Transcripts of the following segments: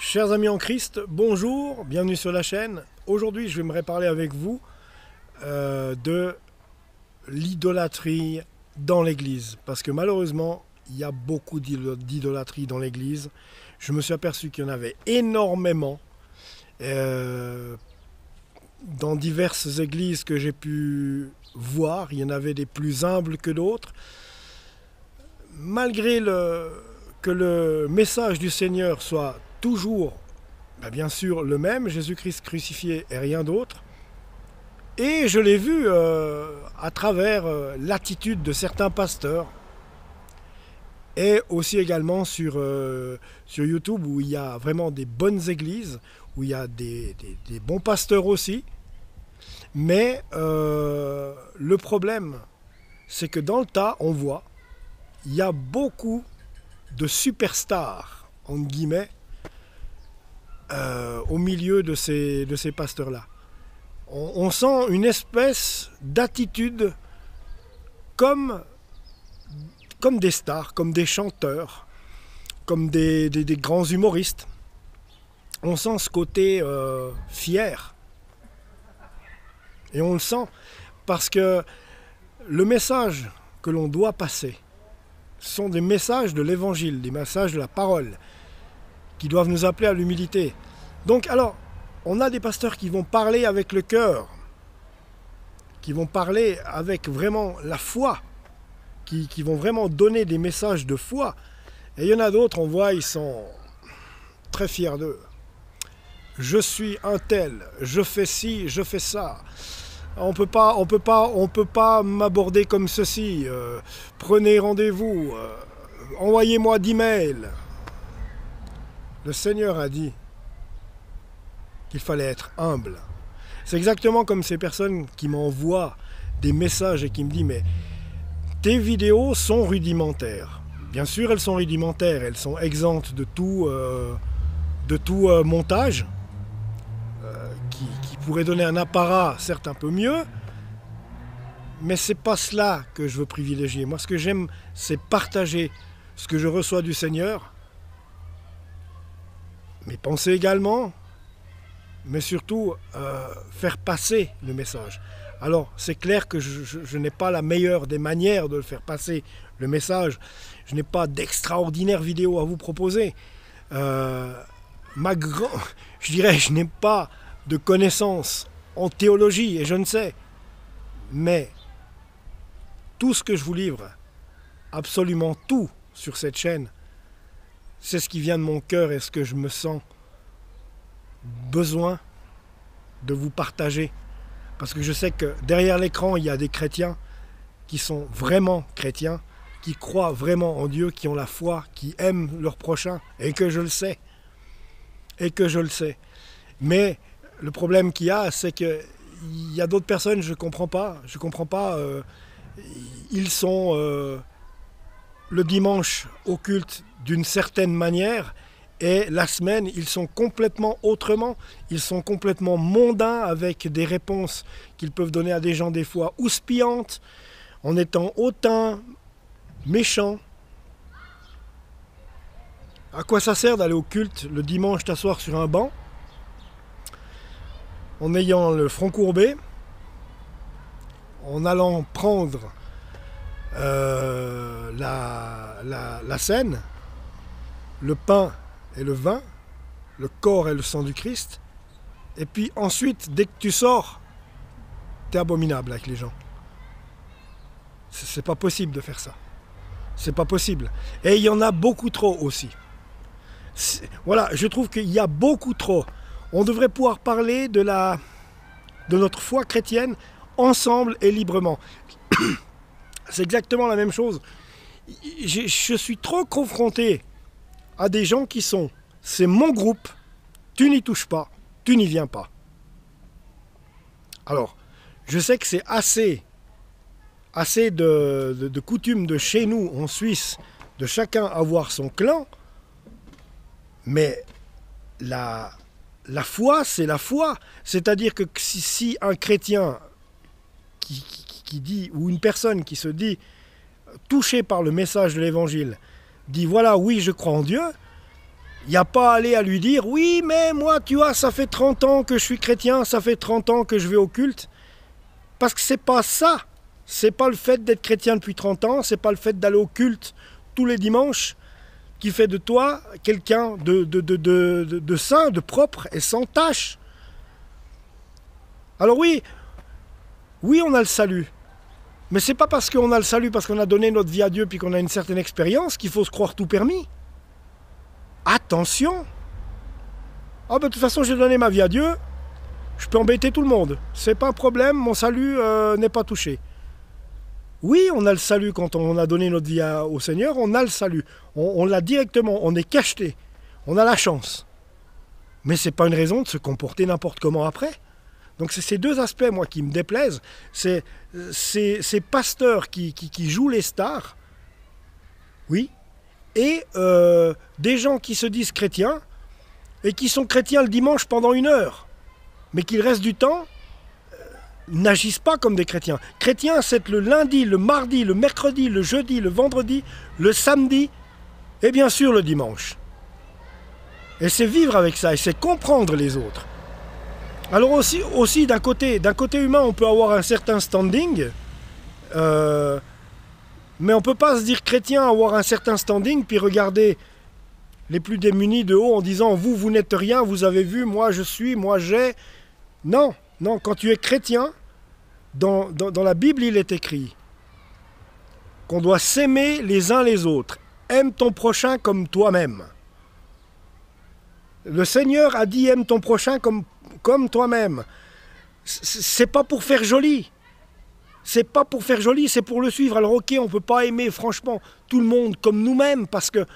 Chers amis en Christ, bonjour, bienvenue sur la chaîne. Aujourd'hui, je vais me parler avec vous de l'idolâtrie dans l'Église. Parce que malheureusement, il y a beaucoup d'idolâtrie dans l'Église. Je me suis aperçu qu'il y en avait énormément dans diverses églises que j'ai pu voir. Il y en avait des plus humbles que d'autres. Malgré que le message du Seigneur soit toujours, bien sûr, le même, Jésus-Christ crucifié et rien d'autre. Et je l'ai vu à travers l'attitude de certains pasteurs et aussi également sur YouTube où il y a vraiment des bonnes églises, où il y a des bons pasteurs aussi. Mais le problème, c'est que dans le tas, on voit, il y a beaucoup de superstars, entre guillemets, au milieu de ces pasteurs-là. On sent une espèce d'attitude comme des stars, comme des chanteurs, comme des grands humoristes. On sent ce côté fier. Et on le sent parce que le message que l'on doit passer sont des messages de l'évangile, des messages de la parole qui doivent nous appeler à l'humilité. Donc alors, on a des pasteurs qui vont parler avec le cœur, qui vont parler avec vraiment la foi, qui vont vraiment donner des messages de foi. Et il y en a d'autres, on voit, ils sont très fiers d'eux. Je suis un tel, je fais ci, je fais ça. On peut pas m'aborder comme ceci. Prenez rendez-vous, envoyez-moi 10 mails. Le Seigneur a dit qu'il fallait être humble. C'est exactement comme ces personnes qui m'envoient des messages et qui me disent « Mais tes vidéos sont rudimentaires. » Bien sûr, elles sont rudimentaires, elles sont exemptes de tout montage qui pourrait donner un apparat certes un peu mieux, mais c'est pas cela que je veux privilégier. Moi, ce que j'aime, c'est partager ce que je reçois du Seigneur, mes pensées également, mais surtout faire passer le message. Alors, c'est clair que je n'ai pas la meilleure des manières de le faire passer, le message. Je n'ai pas d'extraordinaires vidéos à vous proposer. Je dirais, je n'ai pas de connaissances en théologie, et je ne sais. Mais tout ce que je vous livre, absolument tout sur cette chaîne, c'est ce qui vient de mon cœur et ce que je me sens besoin de vous partager. Parce que je sais que derrière l'écran, il y a des chrétiens qui sont vraiment chrétiens, qui croient vraiment en Dieu, qui ont la foi, qui aiment leur prochain, et que je le sais. Mais le problème qu'il y a, c'est qu'il y a d'autres personnes, je ne comprends pas. Ils sont le dimanche au culte d'une certaine manière, et la semaine, ils sont complètement autrement. Ils sont complètement mondains avec des réponses qu'ils peuvent donner à des gens des fois houspillantes, en étant hautains, méchants. À quoi ça sert d'aller au culte le dimanche, t'asseoir sur un banc, en ayant le front courbé, en allant prendre la scène, le pain et le vin, le corps et le sang du Christ, et puis ensuite, dès que tu sors, t'es abominable avec les gens. C'est pas possible de faire ça. C'est pas possible. Et il y en a beaucoup trop aussi. Voilà, je trouve qu'il y a beaucoup trop. On devrait pouvoir parler de notre foi chrétienne ensemble et librement. C'est exactement la même chose. Je suis trop confronté à des gens qui sont « c'est mon groupe, tu n'y touches pas, tu n'y viens pas ». Alors, je sais que c'est assez de coutume de chez nous, en Suisse, de chacun avoir son clan, mais la foi, c'est la foi. C'est-à-dire que si un chrétien qui dit, ou une personne qui se dit touchée par le message de l'Évangile, dit voilà, oui, je crois en Dieu, Il n'y a pas à aller à lui dire « Oui, mais moi, tu vois, ça fait 30 ans que je suis chrétien, ça fait 30 ans que je vais au culte. » Parce que c'est pas ça. C'est pas le fait d'être chrétien depuis 30 ans, c'est pas le fait d'aller au culte tous les dimanches qui fait de toi quelqu'un de saint, de propre et sans tache. Alors oui, on a le salut. Mais c'est pas parce qu'on a le salut, parce qu'on a donné notre vie à Dieu puis qu'on a une certaine expérience qu'il faut se croire tout permis. Attention! Ah ben de toute façon j'ai donné ma vie à Dieu, je peux embêter tout le monde. C'est pas un problème, mon salut n'est pas touché. Oui, on a le salut quand on a donné notre vie au Seigneur, on a le salut. On l'a directement, on est cacheté. On a la chance. Mais c'est pas une raison de se comporter n'importe comment après. Donc c'est ces deux aspects, moi, qui me déplaisent. C'est ces pasteurs qui jouent les stars, oui, et des gens qui se disent chrétiens, et qui sont chrétiens le dimanche pendant 1 heure, mais qui le reste du temps n'agissent pas comme des chrétiens. Chrétiens, c'est le lundi, le mardi, le mercredi, le jeudi, le vendredi, le samedi, et bien sûr le dimanche. Et c'est vivre avec ça, et c'est comprendre les autres. Alors aussi d'un côté humain, on peut avoir un certain standing, mais on ne peut pas se dire chrétien, avoir un certain standing, puis regarder les plus démunis de haut en disant « vous n'êtes rien, vous avez vu, moi je suis, moi j'ai ». Non, quand tu es chrétien, dans la Bible il est écrit qu'on doit s'aimer les uns les autres. Aime ton prochain comme toi-même. Le Seigneur a dit « aime ton prochain comme toi-même ». C'est pas pour faire joli. C'est pas pour faire joli, c'est pour le suivre. Alors ok, on ne peut pas aimer franchement tout le monde comme nous-mêmes parce que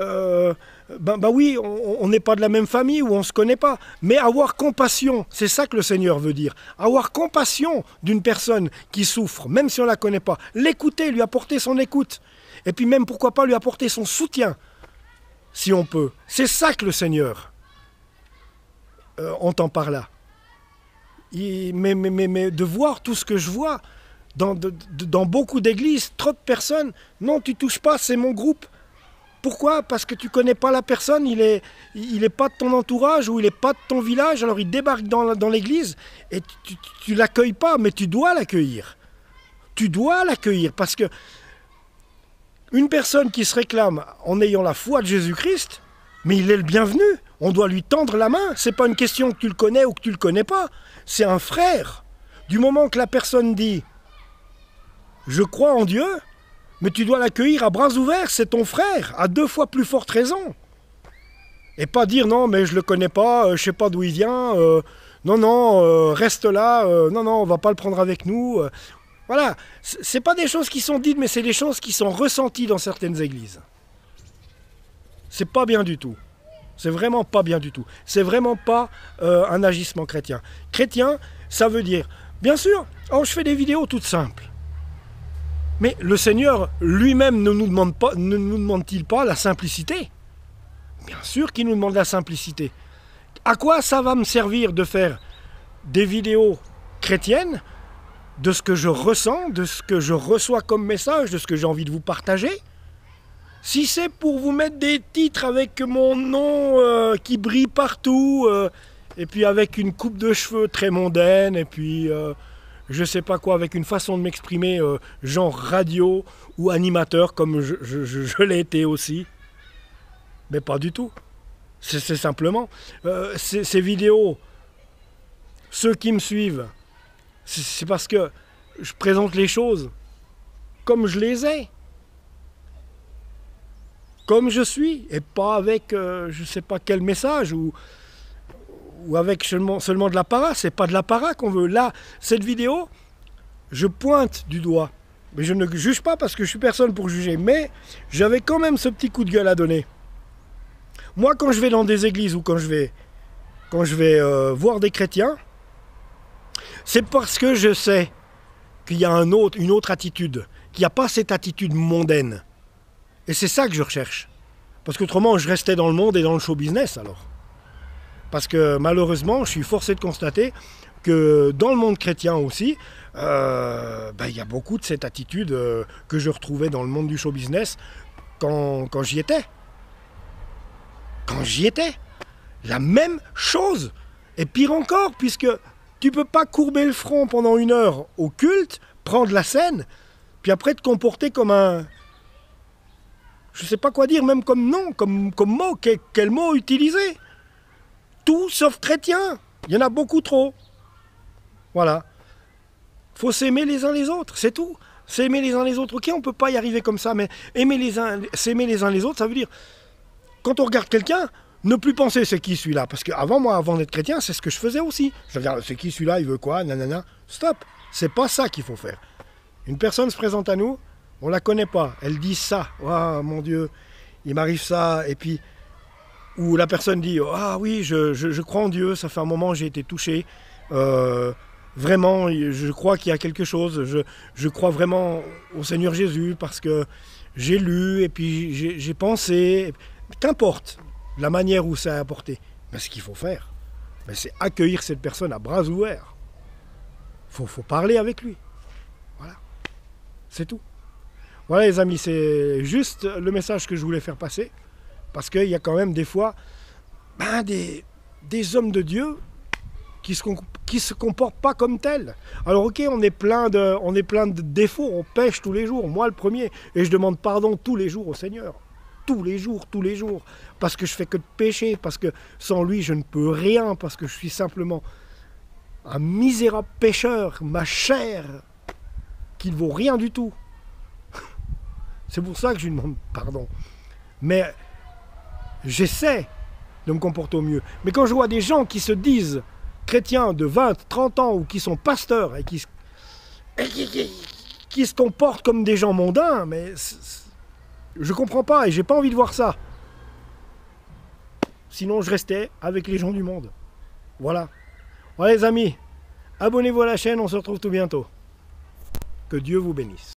oui, on n'est pas de la même famille ou on ne se connaît pas. Mais avoir compassion, c'est ça que le Seigneur veut dire. Avoir compassion d'une personne qui souffre, même si on ne la connaît pas. L'écouter, lui apporter son écoute. Et puis même, pourquoi pas, lui apporter son soutien, si on peut. C'est ça que le Seigneur entend par là. Mais de voir tout ce que je vois dans beaucoup d'églises, trop de personnes, non, tu touches pas, c'est mon groupe. Pourquoi? Parce que tu connais pas la personne, il est pas de ton entourage ou il est pas de ton village, alors il débarque dans l'église et tu l'accueilles pas, mais tu dois l'accueillir. Tu dois l'accueillir parce que une personne qui se réclame en ayant la foi de Jésus-Christ, mais il est le bienvenu. On doit lui tendre la main. C'est pas une question que tu le connais ou que tu le connais pas. C'est un frère. Du moment que la personne dit « Je crois en Dieu », mais tu dois l'accueillir à bras ouverts, c'est ton frère, à 2 fois plus forte raison. Et pas dire « Non, mais je le connais pas, je sais pas d'où il vient, reste là, non, on va pas le prendre avec nous. » Voilà, c'est pas des choses qui sont dites, mais c'est des choses qui sont ressenties dans certaines églises. C'est pas bien du tout. C'est vraiment pas bien du tout. C'est vraiment pas un agissement chrétien. Chrétien, ça veut dire, bien sûr, je fais des vidéos toutes simples. Mais le Seigneur lui-même ne nous demande-t-il pas la simplicité? Bien sûr qu'il nous demande la simplicité. À quoi ça va me servir de faire des vidéos chrétiennes, de ce que je ressens, de ce que je reçois comme message, de ce que j'ai envie de vous partager? Si c'est pour vous mettre des titres avec mon nom qui brille partout, et puis avec une coupe de cheveux très mondaine, et puis je sais pas quoi, avec une façon de m'exprimer genre radio ou animateur, comme je l'ai été aussi. Mais pas du tout. C'est simplement, ces vidéos, ceux qui me suivent, c'est parce que je présente les choses comme je les ai. Comme je suis, et pas avec je ne sais pas quel message, ou avec seulement de l'apparat. C'est pas de l'apparat qu'on veut. Là, cette vidéo, je pointe du doigt. Mais je ne juge pas parce que je suis personne pour juger. Mais j'avais quand même ce petit coup de gueule à donner. Moi, quand je vais dans des églises ou quand je vais voir des chrétiens, c'est parce que je sais qu'il y a une autre attitude, qu'il n'y a pas cette attitude mondaine. Et c'est ça que je recherche. Parce qu'autrement, je restais dans le monde et dans le show business alors. Parce que malheureusement, je suis forcé de constater que dans le monde chrétien aussi, y a beaucoup de cette attitude que je retrouvais dans le monde du show business quand j'y étais. quand j'y étais. La même chose. Et pire encore, puisque tu peux pas courber le front pendant 1 heure au culte, prendre la scène, puis après te comporter comme un... Je sais pas quoi dire, même comme nom, comme mot. Quel mot utiliser? Tout sauf chrétien. Il y en a beaucoup trop. Voilà. Faut s'aimer les uns les autres, c'est tout. S'aimer les uns les autres. Ok, on peut pas y arriver comme ça, mais s'aimer les uns les autres, ça veut dire, quand on regarde quelqu'un, ne plus penser c'est qui celui-là. Parce qu'avant, moi, avant d'être chrétien, c'est ce que je faisais aussi. Je veux dire, c'est qui celui-là, il veut quoi, nanana. Stop. C'est pas ça qu'il faut faire. Une personne se présente à nous, on la connaît pas. Elle dit ça. Oh mon Dieu, il m'arrive ça. Et puis, ou la personne dit, ah oui, je crois en Dieu, ça fait un moment, j'ai été touché. Vraiment, je crois qu'il y a quelque chose. Je crois vraiment au Seigneur Jésus parce que j'ai lu et puis j'ai pensé. Qu'importe la manière où ça a apporté. Mais ce qu'il faut faire, c'est accueillir cette personne à bras ouverts. Faut parler avec lui. Voilà. C'est tout. Voilà les amis, c'est juste le message que je voulais faire passer. Parce qu'il y a quand même des fois des hommes de Dieu qui se comportent pas comme tels. Alors ok, on est plein de défauts, on pêche tous les jours, moi le premier, et je demande pardon tous les jours au Seigneur. Tous les jours, parce que je fais que de pécher, parce que sans lui je ne peux rien, parce que je suis simplement un misérable pécheur, ma chair, qui ne vaut rien du tout. C'est pour ça que je lui demande pardon. Mais j'essaie de me comporter au mieux. Mais quand je vois des gens qui se disent chrétiens de 20, 30 ans, ou qui sont pasteurs, et qui se comportent comme des gens mondains, mais je comprends pas et j'ai pas envie de voir ça. Sinon je restais avec les gens du monde. Voilà. Voilà les amis, abonnez-vous à la chaîne, on se retrouve tout bientôt. Que Dieu vous bénisse.